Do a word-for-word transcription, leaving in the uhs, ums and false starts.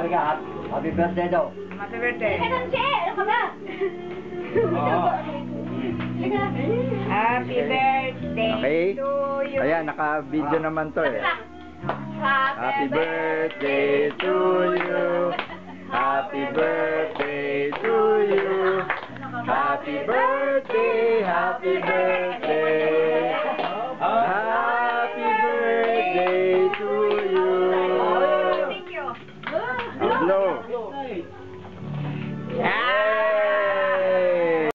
Halika, happy birthday daw. Happy birthday. Halika lang, Che! Ano ka ba? Oo. Happy birthday Okay. to you. Ayan, naka-video naman to eh. Happy birthday to you. Happy birthday to you. Happy birthday, happy birthday.